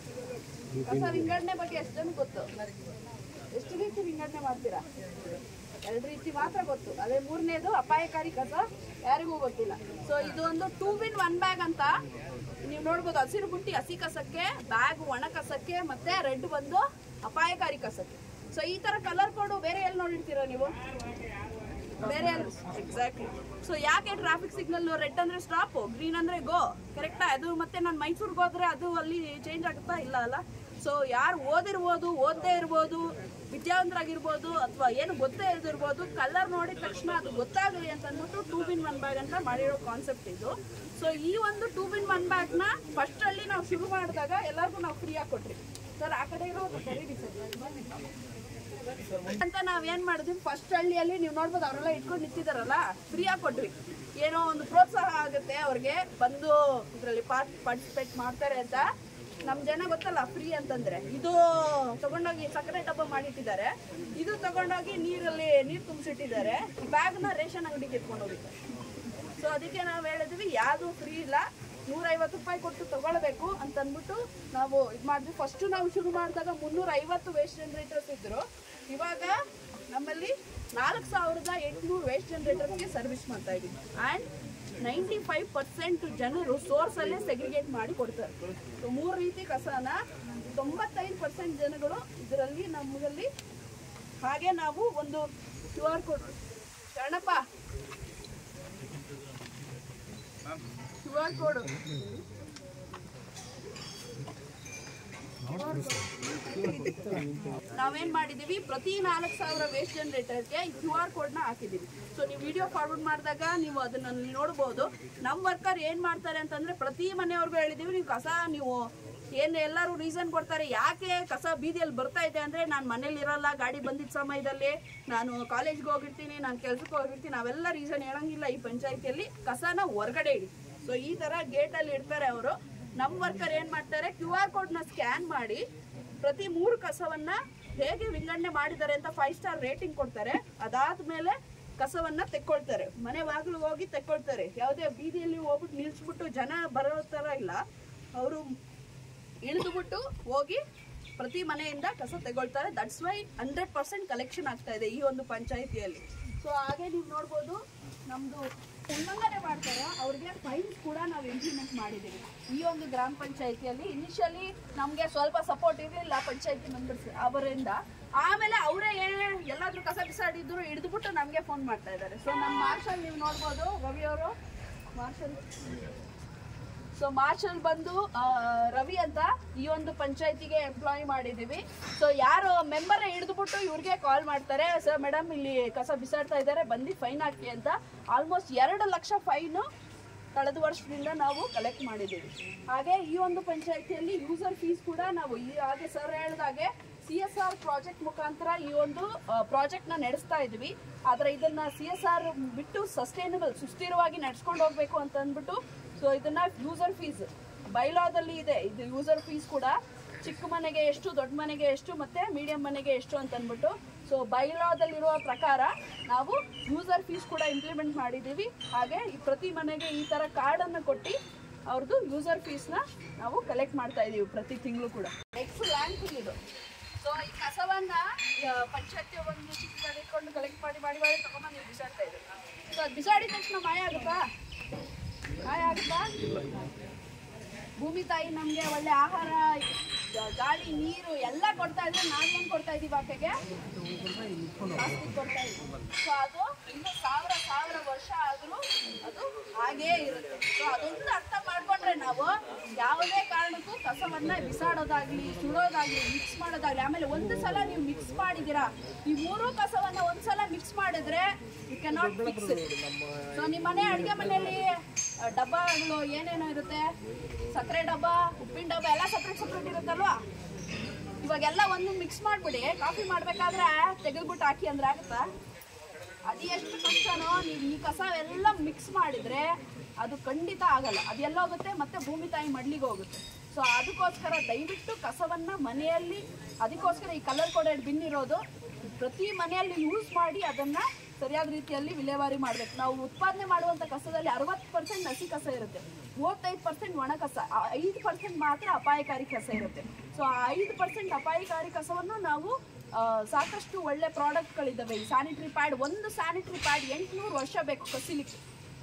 ಕಸ ವಿಂಗಡಣೆ ಬಗ್ಗೆ ಎಷ್ಟು ಜನ ಗೊತ್ತು? ಎಷ್ಟು ರೀತಿ ವಿಂಗಡಣೆ ಮಾಡ್ತೀರಾ? ಎರಡು ರೀತಿ ಮಾತ್ರ ಗೊತ್ತು. ಅದೇ ಮೂರನೇದು ಅಪಾಯಕಾರಿ ಕಸ ಯಾರಿಗೂ ಗೊತ್ತಿಲ್ಲ. ಸೊ ಇದು ಒಂದು ಟೂ ಬಿನ್ ಒನ್ ಬ್ಯಾಗ್ ಅಂತ ನೀವು ನೋಡ್ಬೋದು. ಹಸಿರು ಬುಟ್ಟಿ ಹಸಿ ಕಸಕ್ಕೆ, ಬ್ಯಾಗ್ ಒಣ ಕಸಕ್ಕೆ, ಮತ್ತೆ ರೆಡ್ ಬಂದು ಅಪಾಯಕಾರಿ ಕಸಕ್ಕೆ. ಸೊ ಈ ತರ ಕಲರ್ ಕೋಡು ಬೇರೆ ಎಲ್ಲಿ ನೋಡಿರ್ತೀರಾ ನೀವು? ಬೇರೆ ಎಕ್ಸಾಕ್ಟ್ಲಿ. ಸೊ ಯಾಕೆ ಟ್ರಾಫಿಕ್ ಸಿಗ್ನಲ್ ರೆಡ್ ಅಂದ್ರೆ ಸ್ಟಾಪ್, ಗ್ರೀನ್ ಅಂದ್ರೆ ಗೋ, ಕರೆಕ್ಟಾ? ಅದು ಮತ್ತೆ ನಾನು ಮೈಸೂರಿಗೆ ಹೋದ್ರೆ ಅದು ಅಲ್ಲಿ ಚೇಂಜ್ ಆಗುತ್ತಾ? ಇಲ್ಲ ಅಲ್ಲ. ಸೊ ಯಾರು ಓದಿರ್ಬೋದು, ಓದದೇ ಇರ್ಬೋದು, ವಿದ್ಯಾವಂತರಾಗಿರ್ಬೋದು, ಅಥವಾ ಏನು ಗೊತ್ತೇ ಇಲ್ದಿರ್ಬೋದು, ಕಲರ್ ನೋಡಿದ ತಕ್ಷಣ ಅದು ಗೊತ್ತಾಗಲಿ ಅಂತ ಅಂದ್ಬಿಟ್ಟು ಟೂ ಬಿನ್ ಒನ್ ಬ್ಯಾಗ್ ಅಂತ ಮಾಡಿರೋ ಕಾನ್ಸೆಪ್ಟ್ ಇದು. ಸೊ ಈ ಒಂದು ಟೂ ಬಿನ್ ಒನ್ ಬ್ಯಾಗ್ನ ಫಸ್ಟ್ ಅಲ್ಲಿ ನಾವು ಶುರು ಮಾಡಿದಾಗ ಎಲ್ಲರಿಗೂ ನಾವು ಫ್ರೀಯಾಗಿ ಕೊಟ್ರಿ ಸರ್. ಆ ಕಡೆ ಇರೋ ಬರೀರಿ ಸರ್ ಅಂತ ನಾವೇನ್ ಮಾಡಿದ್ವಿ, ಫಸ್ಟ್ ಹಳ್ಳಿಯಲ್ಲಿ ನೀವು ನೋಡ್ಬೋದು ಅವರೆಲ್ಲ ಇಟ್ಕೊಂಡು ನಿಂತಿದಾರಲ್ಲ, ಫ್ರೀಯಾಗಿ ಕೊಟ್ವಿ. ಏನೋ ಒಂದು ಪ್ರೋತ್ಸಾಹ ಆಗುತ್ತೆ ಅವ್ರಿಗೆ ಬಂದು ಇದರಲ್ಲಿ ಪಾರ್ಟಿಸಿಪೇಟ್ ಮಾಡ್ತಾರೆ ಅಂತ. ನಮ್ ಜನ ಗೊತ್ತಲ್ಲ ಫ್ರೀ ಅಂತಂದ್ರೆ, ಇದು ತಗೊಂಡೋಗಿ ಸಕ್ಕರೆ ಡಬ್ಬ ಮಾಡಿಟ್ಟಿದ್ದಾರೆ, ಇದು ತಗೊಂಡೋಗಿ ನೀರಲ್ಲಿ ನೀರು ತುಂಬಿಸಿಟ್ಟಿದ್ದಾರೆ, ಬ್ಯಾಗ್ನ ರೇಷನ್ ಅಂಗಡಿಗೆ ಎತ್ಕೊಂಡು ಹೋಗಿದ್ದಾರೆ. ಸೊ ಅದಕ್ಕೆ ನಾವು ಹೇಳಿದ್ವಿ ಯಾವುದು ಫ್ರೀ ಇಲ್ಲ, ನೂರೈವತ್ತು ರೂಪಾಯಿ ಕೊಟ್ಟು ತಗೊಳ್ಬೇಕು ಅಂತ ಅಂದ್ಬಿಟ್ಟು ನಾವು ಇದು ಮಾಡಿದ್ವಿ. ಫಸ್ಟ್ ನಾವು ಶುರು ಮಾಡಿದಾಗ ಮುನ್ನೂರ ಐವತ್ತು ವೇಸ್ಟ್ ಜನರೇಟರ್ಸ್ ಇದ್ರು, ಇವಾಗ ನಮ್ಮಲ್ಲಿ ನಾಲ್ಕು ಸಾವಿರದ ಎಂಟುನೂರು ವೇಸ್ಟ್ ಜನರೇಟರ್ಸ್ಗೆ ಸರ್ವಿಸ್ ಮಾಡ್ತಾ ಇದ್ದೀವಿ. ಆ್ಯಂಡ್ ನೈಂಟಿ ಫೈವ್ ಪರ್ಸೆಂಟ್ ಜನರು ಸೋರ್ಸಲ್ಲೇ ಸೆಗ್ರಿಗೇಟ್ ಮಾಡಿ ಕೊಡ್ತಾರೆ. ಸೊ ಮೂರು ರೀತಿ ಕಸನ ತೊಂಬತ್ತೈದು ಪರ್ಸೆಂಟ್ ಜನಗಳು ಇದರಲ್ಲಿ ನಮ್ಮಲ್ಲಿ. ಹಾಗೆ ನಾವು ಒಂದು Q R code Sharanappa Q R code ನಾವೇನ್ ಮಾಡಿದೀವಿ, ಪ್ರತಿ ನಾಲ್ಕು ಸಾವಿರ ವೇಸ್ಟ್ ಜನರೇಟರ್ಗೆ ಕ್ಯೂ ಆರ್ ಕೋಡ್ ನ ಹಾಕಿದೀವಿ. ಸೊ ನೀವು ವಿಡಿಯೋ ಫಾರ್ವರ್ಡ್ ಮಾಡಿದಾಗ ನೀವು ಅದನ್ನ ನೋಡಬಹುದು. ನಮ್ಮ ವರ್ಕರ್ ಏನ್ ಮಾಡ್ತಾರೆ ಅಂತಂದ್ರೆ, ಪ್ರತಿ ಮನೆಯವ್ರಿಗೂ ಹೇಳಿದೀವಿ, ನೀವು ಕಸ ನೀವು ಏನ್ ಎಲ್ಲರೂ ರೀಸನ್ ಕೊಡ್ತಾರೆ, ಯಾಕೆ ಕಸ ಬೀದಿಯಲ್ಲಿ ಬರ್ತಾ ಇದೆ ಅಂದ್ರೆ, ನಾನು ಮನೇಲಿ ಇರಲ್ಲ, ಗಾಡಿ ಬಂದಿದ್ದ ಸಮಯದಲ್ಲಿ ನಾನು ಕಾಲೇಜ್ಗೆ ಹೋಗಿರ್ತೀನಿ, ನಾನು ಕೆಲ್ಸಕ್ಕೆ ಹೋಗಿರ್ತೀನಿ, ನಾವೆಲ್ಲ ರೀಸನ್ ಹೇಳಂಗಿಲ್ಲ. ಈ ಪಂಚಾಯತಿಯಲ್ಲಿ ಕಸನ ಹೊರಗಡೆ ಇಡಿ. ಸೊ ಈ ತರ ಗೇಟ್ ಅಲ್ಲಿ ಇಡ್ತಾರೆ ಅವರು. ನಮ್ಮ ವರ್ಕರ್ ಏನ್ ಮಾಡ್ತಾರೆ, ಕ್ಯೂ ಆರ್ ಕೋಡ್ ನ ಸ್ಕ್ಯಾನ್ ಮಾಡಿ ಪ್ರತಿ ಮೂರು ಕಸವನ್ನ ಹೇಗೆ ವಿಂಗಡಣೆ ಮಾಡಿದ್ದಾರೆ ಅಂತ ಫೈವ್ ಸ್ಟಾರ್ ರೇಟಿಂಗ್ ಕೊಡ್ತಾರೆ. ಅದಾದ್ಮೇಲೆ ಕಸವನ್ನ ತೆಕ್ಕೊಳ್ತಾರೆ, ಮನೆ ಬಾಗಿಲು ಹೋಗಿ ತೆಕ್ಕೊಳ್ತಾರೆ. ಯಾವುದೇ ಬೀದಿಯಲ್ಲಿ ಹೋಗ್ಬಿಟ್ಟು ನಿಲ್ಸ್ಬಿಟ್ಟು ಜನ ಬರೋ ತರ ಇಲ್ಲ, ಅವರು ಇಳಿದುಬಿಟ್ಟು ಹೋಗಿ ಪ್ರತಿ ಮನೆಯಿಂದ ಕಸ ತೆಗೊಳ್ತಾರೆ. That's why hundred percent collection ಆಗ್ತಾ ಇದೆ ಈ ಒಂದು ಪಂಚಾಯಿತಿಯಲ್ಲಿ. ಸೊ ಹಾಗೆ ನೀವು ನೋಡ್ಬೋದು, ನಮ್ದು ಉಲ್ಲಂಘನೆ ಮಾಡ್ತಾರೆ ಅವ್ರಿಗೆ ಫೈನ್ಸ್ ಕೂಡ ನಾವು ಇಂಪ್ಲಿಮೆಂಟ್ ಮಾಡಿದ್ದೀವಿ ಈ ಒಂದು ಗ್ರಾಮ ಪಂಚಾಯಿತಿಯಲ್ಲಿ. ಇನಿಷಿಯಲಿ ನಮಗೆ ಸ್ವಲ್ಪ ಸಪೋರ್ಟ್ ಇರಲಿಲ್ಲ ಪಂಚಾಯಿತಿ ಮೆಂಬರ್ಸ್ ಅವರಿಂದ. ಆಮೇಲೆ ಅವರೇ ಎಲ್ಲಾದ್ರೂ ಕಸ ಬಿಸಾಡಿದ್ರು ಹಿಡಿದುಬಿಟ್ಟು ನಮಗೆ ಫೋನ್ ಮಾಡ್ತಾ ಇದ್ದಾರೆ. ಸೊ ನಮ್ಮ ಮಾರ್ಷಲ್ ನೀವು ನೋಡ್ಬೋದು, ರವಿ ಅವರು ಮಾರ್ಷಲ್. ಸೊ ಮಾರ್ಷಲ್ ಬಂದು ರವಿ ಅಂತ ಈ ಒಂದು ಪಂಚಾಯತಿಗೆ ಎಂಪ್ಲಾಯ್ ಮಾಡಿದ್ದೀವಿ. ಸೊ ಯಾರು ಮೆಂಬರ್ ಹಿಡಿದುಬಿಟ್ಟು ಇವ್ರಿಗೆ ಕಾಲ್ ಮಾಡ್ತಾರೆ, ಸರ್ ಮೇಡಮ್ ಇಲ್ಲಿ ಕಸ ಬಿಸಾಡ್ತಾ ಇದ್ದಾರೆ, ಬಂದು ಫೈನ್ ಹಾಕಿ ಅಂತ. ಆಲ್ಮೋಸ್ಟ್ ಎರಡು ಲಕ್ಷ ಫೈನು ಕಳೆದ ವರ್ಷದಿಂದ ನಾವು ಕಲೆಕ್ಟ್ ಮಾಡಿದ್ದೀವಿ. ಹಾಗೆ ಈ ಒಂದು ಪಂಚಾಯತಿಯಲ್ಲಿ ಯೂಸರ್ ಫೀಸ್ ಕೂಡ ನಾವು ಈ ಹಾಗೆ ಸರ್ ಹೇಳಿದಾಗೆ ಸಿ ಎಸ್ ಆರ್ ಪ್ರಾಜೆಕ್ಟ್ ಮುಖಾಂತರ ಈ ಒಂದು ಪ್ರಾಜೆಕ್ಟ್ನ ನಡೆಸ್ತಾ ಇದ್ವಿ. ಆದರೆ ಇದನ್ನ ಸಿ ಎಸ್ ಆರ್ ಬಿಟ್ಟು ಸಸ್ಟೈನಬಲ್ ಸುಸ್ಥಿರವಾಗಿ ನಡೆಸ್ಕೊಂಡು ಹೋಗ್ಬೇಕು ಅಂತ ಅಂದ್ಬಿಟ್ಟು ಸೊ ಇದನ್ನ ಯೂಸರ್ ಫೀಸ್ ಬೈಲಾದಲ್ಲಿ ಇದೆ. ಇದು ಯೂಸರ್ ಫೀಸ್ ಕೂಡ ಚಿಕ್ಕ ಮನೆಗೆ ಎಷ್ಟು, ದೊಡ್ಡ ಮನೆಗೆ ಎಷ್ಟು, ಮತ್ತೆ ಮೀಡಿಯಂ ಮನೆಗೆ ಎಷ್ಟು ಅಂತ ಅಂದ್ಬಿಟ್ಟು ಸೊ ಬೈಲಾದಲ್ಲಿರುವ ಪ್ರಕಾರ ನಾವು ಯೂಸರ್ ಫೀಸ್ ಕೂಡ ಇಂಪ್ಲಿಮೆಂಟ್ ಮಾಡಿದ್ದೀವಿ. ಹಾಗೆ ಈ ಪ್ರತಿ ಮನೆಗೆ ಈ ಥರ ಕಾರ್ಡನ್ನು ಕೊಟ್ಟು ಅವ್ರದ್ದು ಯೂಸರ್ ಫೀಸ್ನ ನಾವು ಕಲೆಕ್ಟ್ ಮಾಡ್ತಾ ಇದ್ದೀವಿ ಪ್ರತಿ ತಿಂಗಳು ಕೂಡ. ನೆಕ್ಸ್ಟ್ ಲ್ಯಾಂಡ್ ಫಿಲ್ ಇದು. ಸೊ ಈ ಕಸವನ್ನ ಪಂಚಾಯತಿ ಒಂದು ಚಿಕ್ಕದಲ್ಲಿ ಇಟ್ಕೊಂಡು ಕಲೆಕ್ಟ್ ಮಾಡಿ ಮಾಡಿ ಮಾಡಿ ತಗೊಂಡು ನೀವು ಬಿಸಾಡ್ತಾ ಇದ್ದೀವಿ. ಸೊ ಅದು ಬಿಸಾಡಿದ ತಕ್ಷಣ ಮಾಯ ಆಗುತ್ತಾ? ಮಾಯ ಆಗುತ್ತಾ? ಭೂಮಿ ತಾಯಿ ನಮಗೆ ಒಳ್ಳೆ ಆಹಾರ, ಗಾಳಿ, ನೀರು ಎಲ್ಲ ಕೊಡ್ತಾ ಇದ್ರೆ ನಾವೇನು ಕೊಡ್ತಾ ಇದ್ದೀವಿ ಆಕೆಗೆ? ಪ್ಲಾಸ್ಟಿಕ್ ಕೊಡ್ತಾ ಇದ್ದೀವಿ. ಸೊ ಅದು ಇನ್ನು ಸಾವಿರ ಸಾವಿರ ವರ್ಷ ಆದರೂ ಅದು ಹಾಗೇ ಇರುತ್ತೆ. ಸೊ ಅದೊಂದು ಅರ್ಥ ಮಾಡ್ಕೊಂಡ್ರೆ ನಾವು ಯಾವುದೇ ಕಾರಣಕ್ಕೂ ಕಸವನ್ನ ಬಿಸಾಡೋದಾಗ್ಲಿ, ಸುಡೋದಾಗ್ಲಿ, ಮಿಕ್ಸ್ ಮಾಡೋದಾಗ್ಲಿ. ಆಮೇಲೆ ಒಂದು ಸಲ ನೀವು ಮಿಕ್ಸ್ ಮಾಡಿದ್ದೀರಾ, ಈ ಮೂರು ಕಸವನ್ನ ಒಂದ್ಸಲ ಮಿಕ್ಸ್ ಮಾಡಿದ್ರೆ you can not fix it. So ನಿಮ್ಮ ಮನೆ ಅಡುಗೆ ಮನೆಯಲ್ಲಿ ಡಬ್ಬಗಳು ಏನೇನೋ ಇರುತ್ತೆ, ಸಕ್ಕರೆ ಡಬ್ಬ, ಉಪ್ಪಿನ ಡಬ್ಬ ಎಲ್ಲ ಸಪ್ರೇಟ್ ಸಪ್ರೇಟ್ ಇರುತ್ತಲ್ವಾ? ಇವಾಗೆಲ್ಲ ಒಂದು ಮಿಕ್ಸ್ ಮಾಡಿಬಿಡಿ, ಕಾಫಿ ಮಾಡಬೇಕಾದ್ರೆ ತೆಗೆದ್ಬಿಟ್ಟು ಹಾಕಿ ಅಂದ್ರೆ ಆಗುತ್ತಾ? ಅದು ಎಷ್ಟು ಕಷ್ಟನೋ. ನೀವು ಈ ಕಸ ಎಲ್ಲ ಮಿಕ್ಸ್ ಮಾಡಿದರೆ ಅದು ಖಂಡಿತ ಆಗಲ್ಲ. ಅದೆಲ್ಲ ಹೋಗುತ್ತೆ, ಮತ್ತೆ ಭೂಮಿ ತಾಯಿ ಮಡ್ಲಿಗೆ ಹೋಗುತ್ತೆ. ಸೊ ಅದಕ್ಕೋಸ್ಕರ ದಯವಿಟ್ಟು ಕಸವನ್ನು ಮನೆಯಲ್ಲಿ, ಅದಕ್ಕೋಸ್ಕರ ಈ ಕಲರ್ ಕೋಡೆಡ್ ಬಿನ್ ಇರೋದು ಪ್ರತಿ ಮನೆಯಲ್ಲಿ ಯೂಸ್ ಮಾಡಿ ಅದನ್ನು ಸರಿಯಾದ ರೀತಿಯಲ್ಲಿ ವಿಲೇವಾರಿ ಮಾಡಬೇಕು. ನಾವು ಉತ್ಪಾದನೆ ಮಾಡುವಂಥ ಕಸದಲ್ಲಿ ಅರವತ್ತು ಪರ್ಸೆಂಟ್ ಹಸಿ ಕಸ ಇರುತ್ತೆ, ಮೂವತ್ತೈದು ಪರ್ಸೆಂಟ್ ಒಣ ಕಸ, ಐದು ಪರ್ಸೆಂಟ್ ಮಾತ್ರ ಅಪಾಯಕಾರಿ ಕಸ ಇರುತ್ತೆ. ಸೊ ಆ ಐದು ಪರ್ಸೆಂಟ್ ಅಪಾಯಕಾರಿ ಕಸವನ್ನು ನಾವು ಸಾಕಷ್ಟು ಒಳ್ಳೆ ಪ್ರಾಡಕ್ಟ್ಗಳಿದ್ದಾವೆ. ಈ ಸ್ಯಾನಿಟರಿ ಪ್ಯಾಡ್, ಒಂದು ಸ್ಯಾನಿಟರಿ ಪ್ಯಾಡ್ ಎಂಟುನೂರು ವರ್ಷ ಬೇಕು ಕಸಿಲಿಕ್ಕೆ.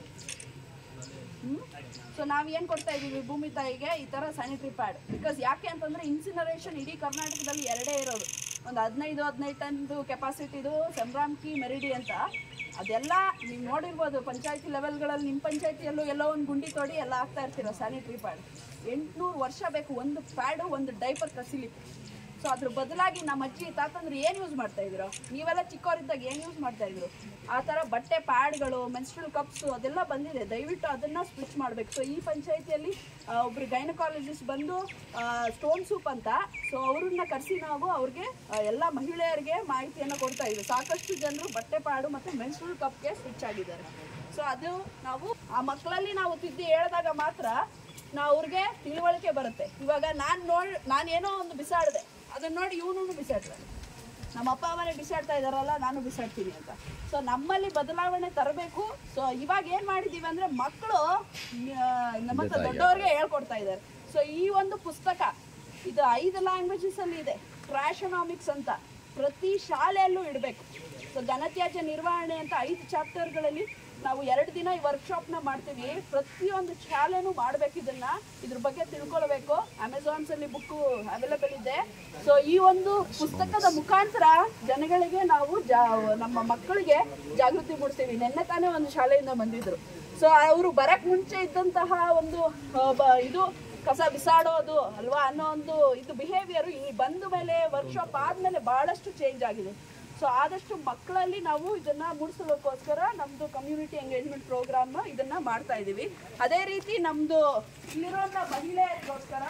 ಹ್ಞೂ ಸೊ ನಾವು ಏನು ಕೊಡ್ತಾ ಇದ್ದೀವಿ ಭೂಮಿ ತಾಯಿಗೆ? ಈ ಥರ ಸ್ಯಾನಿಟರಿ ಪ್ಯಾಡ್. ಬಿಕಾಸ್ ಯಾಕೆ ಅಂತಂದರೆ ಇನ್ಸಿನರೇಷನ್ ಇಡೀ ಕರ್ನಾಟಕದಲ್ಲಿ ಎರಡೇ ಇರೋದು. ಒಂದು ಹದಿನೈದು ಹದಿನೈದು ಟನ್ದು ಕೆಪಾಸಿಟಿದು ಸಂಬ್ರಾಮ್ಕಿ ಮೆರಿಡಿ ಅಂತ, ಅದೆಲ್ಲ ನೀವು ನೋಡಿರ್ಬೋದು ಪಂಚಾಯತಿ ಲೆವೆಲ್ಗಳಲ್ಲಿ. ನಿಮ್ಮ ಪಂಚಾಯತಿಯಲ್ಲೂ ಎಲ್ಲೋ ಒಂದು ಗುಂಡಿ ತೋಡಿ ಎಲ್ಲ ಹಾಕ್ತಾ ಇರ್ತೀರ ಸ್ಯಾನಿಟರಿ ಪ್ಯಾಡ್. ಎಂಟುನೂರು ವರ್ಷ ಬೇಕು ಒಂದು ಪ್ಯಾಡು ಒಂದು ಡೈಪರ್ ಕಸಿಲಿ. ಸೊ ಅದ್ರ ಬದಲಾಗಿ ನಮ್ಮ ಅಜ್ಜಿ ತಾತಂದ್ರೆ ಏನು ಯೂಸ್ ಮಾಡ್ತಾ ಇದ್ರು, ನೀವೆಲ್ಲ ಚಿಕ್ಕವರಿದ್ದಾಗ ಏನು ಯೂಸ್ ಮಾಡ್ತಾ ಇದ್ರು, ಆ ಥರ ಬಟ್ಟೆ ಪ್ಯಾಡ್ಗಳು, ಮೆನ್ಸ್ಟ್ರಲ್ ಕಪ್ಸು ಅದೆಲ್ಲ ಬಂದಿದೆ. ದಯವಿಟ್ಟು ಅದನ್ನು ಸ್ವಿಚ್ ಮಾಡಬೇಕು. ಸೊ ಈ ಪಂಚಾಯತಿಯಲ್ಲಿ ಒಬ್ರು ಗೈನಕಾಲಜಿಸ್ಟ್ ಬಂದು ಸ್ಟೋನ್ ಸೂಪ್ ಅಂತ, ಸೊ ಅವ್ರನ್ನ ಕರೆಸಿ ನಾವು ಅವ್ರಿಗೆ ಎಲ್ಲ ಮಹಿಳೆಯರಿಗೆ ಮಾಹಿತಿಯನ್ನು ಕೊಡ್ತಾ ಇದ್ವಿ. ಸಾಕಷ್ಟು ಜನರು ಬಟ್ಟೆ ಪ್ಯಾಡು ಮತ್ತು ಮೆನ್ಸ್ಟ್ರಲ್ ಕಪ್ಗೆ ಸ್ವಿಚ್ ಆಗಿದ್ದಾರೆ. ಸೊ ಅದು ನಾವು ಆ ಮಕ್ಕಳಲ್ಲಿ ನಾವು ತಿದ್ದಿ ಹೇಳಿದಾಗ ಮಾತ್ರ ನಾವು ಅವ್ರಿಗೆ ತಿಳುವಳಿಕೆ ಬರುತ್ತೆ. ಇವಾಗ ನಾನು ನೋಡಿ ನಾನೇನೋ ಒಂದು ಬಿಸಾಡಿದೆ, ಅದನ್ನ ನೋಡಿ ಇವನು ಬಿಸಾಡ್ತಾರೆ, ನಮ್ಮ ಅಪ್ಪ ಅಮ್ಮನೇ ಬಿಸಾಡ್ತಾ ಇದ್ದಾರಲ್ಲ ನಾನು ಬಿಸಾಡ್ತೀನಿ ಅಂತ. ಸೊ ನಮ್ಮಲ್ಲಿ ಬದಲಾವಣೆ ತರಬೇಕು. ಸೊ ಇವಾಗ ಏನು ಮಾಡಿದ್ದೀವಿ ಅಂದರೆ ಮಕ್ಕಳು ನಮ್ಮ ದೊಡ್ಡವ್ರಿಗೆ ಹೇಳ್ಕೊಡ್ತಾ ಇದ್ದಾರೆ. ಸೊ ಈ ಒಂದು ಪುಸ್ತಕ ಇದು ಐದು ಲ್ಯಾಂಗ್ವೇಜಸಲ್ಲಿ ಇದೆ, ಟ್ರ್ಯಾಶನಾಮಿಕ್ಸ್ ಅಂತ, ಪ್ರತಿ ಶಾಲೆಯಲ್ಲೂ ಇಡಬೇಕು. ಸೊ ಘನತ್ಯಾಜ್ಯ ನಿರ್ವಹಣೆ ಅಂತ ಐದು ಚಾಪ್ಟರ್ಗಳಲ್ಲಿ ನಾವು ಎರಡು ದಿನ ಈ ವರ್ಕ್ಶಾಪ್ನ ಮಾಡ್ತೀವಿ. ಪ್ರತಿಯೊಂದು ಶಾಲೆನೂ ಮಾಡಬೇಕು ಇದನ್ನ, ಇದ್ರ ಬಗ್ಗೆ ತಿಳ್ಕೊಳ್ಬೇಕು. ಅಮೆಝಾನ್ಸಲ್ಲಿ ಬುಕ್ಕು ಅವೈಲೇಬಲ್ ಇದೆ. ಸೊ ಈ ಒಂದು ಪುಸ್ತಕದ ಮುಖಾಂತರ ಜನಗಳಿಗೆ ನಾವು ಜಾ ನಮ್ಮ ಮಕ್ಕಳಿಗೆ ಜಾಗೃತಿ ಮೂಡಿಸ್ತೀವಿ. ನೆನ್ನೆ ತಾನೇ ಒಂದು ಶಾಲೆಯಿಂದ ಬಂದಿದ್ರು. ಸೊ ಅವರು ಬರಕ್ ಮುಂಚೆ ಇದ್ದಂತಹ ಒಂದು ಇದು ಕಸ ಬಿಸಾಡೋದು ಅಲ್ವಾ ಅನ್ನೋ ಒಂದು ಇದು ಬಿಹೇವಿಯರು ಇಲ್ಲಿ ಬಂದ ಮೇಲೆ ವರ್ಕ್ಶಾಪ್ ಆದಮೇಲೆ ಭಾಳಷ್ಟು ಚೇಂಜ್ ಆಗಿದೆ. ಸೊ ಆದಷ್ಟು ಮಕ್ಕಳಲ್ಲಿ ನಾವು ಇದನ್ನ ಮೂಡಿಸೋದಕ್ಕೋಸ್ಕರ ನಮ್ಮದು ಕಮ್ಯುನಿಟಿ ಎಂಗೇಜ್ಮೆಂಟ್ ಪ್ರೋಗ್ರಾಮ್ ಇದನ್ನ ಮಾಡ್ತಾ ಇದ್ದೀವಿ. ಅದೇ ರೀತಿ ನಮ್ಮದು ಇಲ್ಲಿರೋಂಥ ಮಹಿಳೆಯರಿಗೋಸ್ಕರ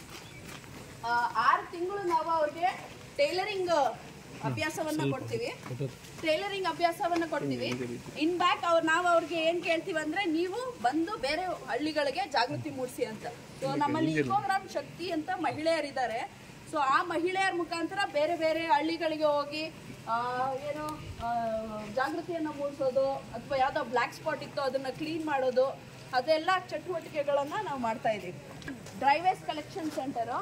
ಆರು ತಿಂಗಳು ನಾವು ಅವ್ರಿಗೆ ಟೈಲರಿಂಗ್ ಅಭ್ಯಾಸವನ್ನ ಕೊಡ್ತೀವಿ ಟೈಲರಿಂಗ್ ಅಭ್ಯಾಸವನ್ನ ಕೊಡ್ತೀವಿ ಇನ್ ಬ್ಯಾಕ್ ಅವ್ರು ನಾವು ಅವ್ರಿಗೆ ಏನ್ ಕೇಳ್ತೀವಿ ಅಂದ್ರೆ ನೀವು ಬಂದು ಬೇರೆ ಹಳ್ಳಿಗಳಿಗೆ ಜಾಗೃತಿ ಮೂಡಿಸಿ ಅಂತ. ಸೊ ನಮ್ಮಲ್ಲಿ ಇಕೋಗ್ರಾಮ್ ಶಕ್ತಿ ಅಂತ ಮಹಿಳೆಯರಿದ್ದಾರೆ. ಸೊ ಆ ಮಹಿಳೆಯರ ಮುಖಾಂತರ ಬೇರೆ ಬೇರೆ ಹಳ್ಳಿಗಳಿಗೆ ಹೋಗಿ ಏನು ಜಾಗೃತಿಯನ್ನು ಮೂಡಿಸೋದು, ಅಥವಾ ಯಾವುದೋ ಬ್ಲ್ಯಾಕ್ ಸ್ಪಾಟ್ ಇತ್ತು ಅದನ್ನು ಕ್ಲೀನ್ ಮಾಡೋದು, ಅದೆಲ್ಲ ಚಟುವಟಿಕೆಗಳನ್ನು ನಾವು ಮಾಡ್ತಾ ಇದ್ದೀವಿ. Dry waste collection centre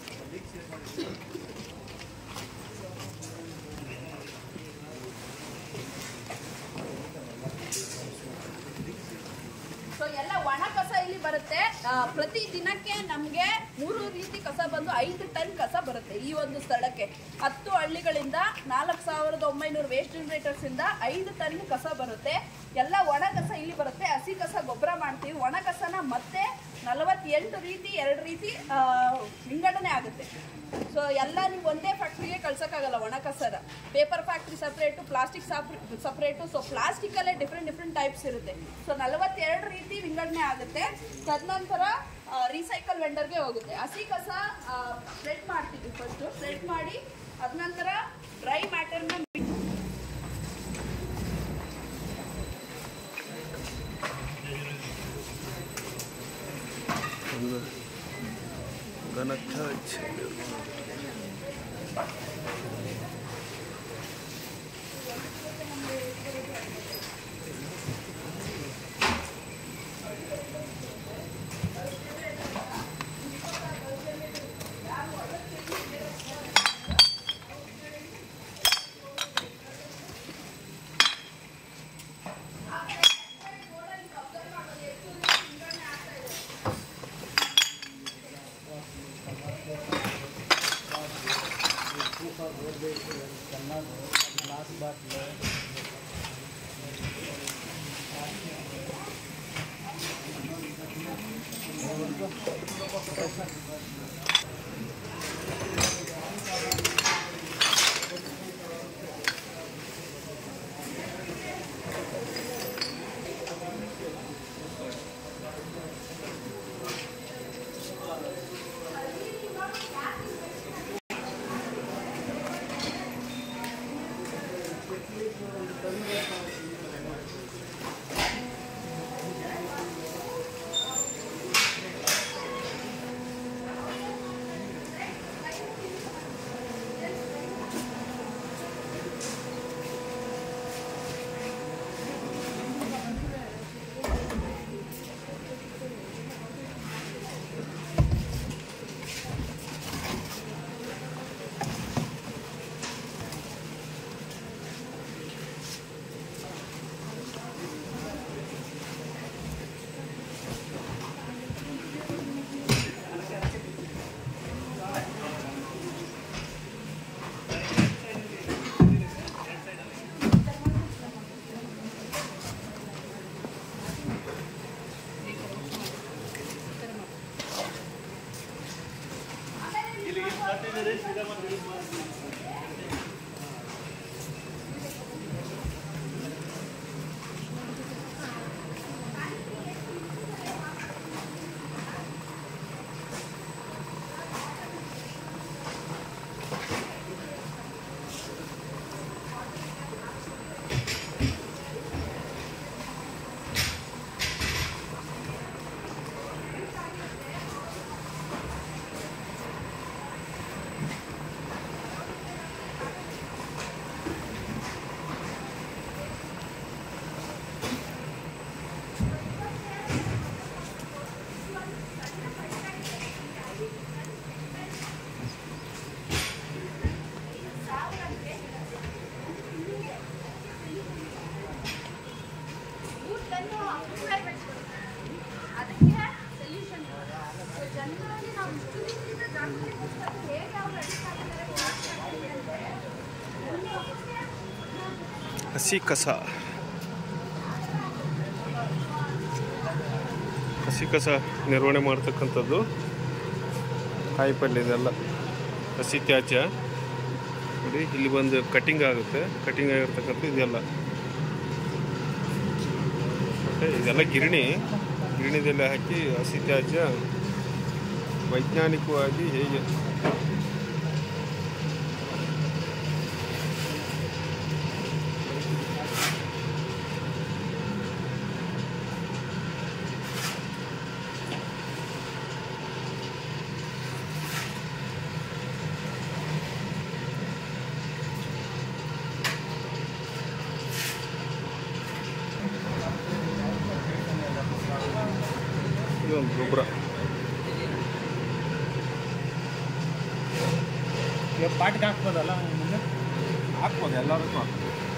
so ಎಲ್ಲ ಒಣ ಕಸ ಇಲ್ಲಿ ಬರುತ್ತೆ. ಪ್ರತಿ ದಿನಕ್ಕೆ ನಮಗೆ ಮೂರು ರೀತಿ ಕಸ ಬಂದು ಐದು ಟನ್ ಕಸ ಬರುತ್ತೆ ಈ ಒಂದು ಸ್ಥಳಕ್ಕೆ. ಹತ್ತು ಹಳ್ಳಿಗಳಿಂದ ನಾಲ್ಕು ಸಾವಿರದ ಒಂಬೈನೂರು ವೇಸ್ಟ್ ಜನರೇಟರ್ಸ್ ಇಂದ ಐದು ಟನ್ ಕಸ ಬರುತ್ತೆ. ಎಲ್ಲ ಒಣ ಕಸ ಇಲ್ಲಿ ಬರುತ್ತೆ. ಹಸಿ ಕಸ ಗೊಬ್ಬರ ಮಾಡ್ತೀವಿ. ಒಣ ಕಸನ ಮತ್ತೆ ನಲವತ್ತೆಂಟು ರೀತಿ ಎರಡು ರೀತಿ ವಿಂಗಡಣೆ ಆಗುತ್ತೆ. ಸೊ ಎಲ್ಲ ನೀವು ಒಂದೇ ಫ್ಯಾಕ್ಟ್ರಿಗೆ ಕಳ್ಸೋಕ್ಕಾಗಲ್ಲ ಒಣ ಕಸನ. Paper factory separate, plastic separate. So ಪ್ಲಾಸ್ಟಿಕಲ್ಲೇ ಡಿಫ್ರೆಂಟ್ ಡಿಫ್ರೆಂಟ್ ಟೈಪ್ಸ್ ಇರುತ್ತೆ. ಸೊ ನಲವತ್ತೆರಡು ರೀತಿ ವಿಂಗಡಣೆ ಆಗುತ್ತೆ. ತದನಂತರ ರೀಸೈಕಲ್ ವೆಂಡರ್ಗೆ ಹೋಗುತ್ತೆ. ಹಸಿ ಕಸ ಸ್ಪ್ರೆಡ್ ಮಾಡ್ತೀವಿ ಫಸ್ಟು. ಸ್ಪ್ರೆಡ್ ಮಾಡಿ ಅದ ನಂತರ ಡ್ರೈ ಮ್ಯಾಟರ್ನ ಘನತ್ಯಾಜ್ಯ ಗ್ಲಾಸ್ ಬಾಟ್ಲು ಹಸಿ ಕಸ ಹಸಿ ಕಸ ನಿರ್ವಹಣೆ ಮಾಡ್ತಕ್ಕಂಥದ್ದು ಕಾಯಿ ಪಲ್ಯ ಇದೆಲ್ಲ ಹಸಿ ತ್ಯಾಜ್ಯ ನೋಡಿ. ಇಲ್ಲಿ ಬಂದು ಕಟಿಂಗ್ ಆಗುತ್ತೆ, ಕಟಿಂಗ್ ಆಗಿರ್ತಕ್ಕಂಥ ಇದೆಲ್ಲ ಮತ್ತೆ ಇದೆಲ್ಲ ಗಿರಣಿ ಗಿರಣಿದೆಲ್ಲ ಹಾಕಿ ಹಸಿ ತ್ಯಾಜ್ಯ ವೈಜ್ಞಾನಿಕವಾಗಿ ಹೇಗೆ ಇದೊಂದು ಗೊಬ್ಬರ. ಪಾಟಿಗೆ ಹಾಕ್ಬೋದಲ್ಲ, ಹಾಕ್ಬೋದು ಎಲ್ಲರಿಗೂ.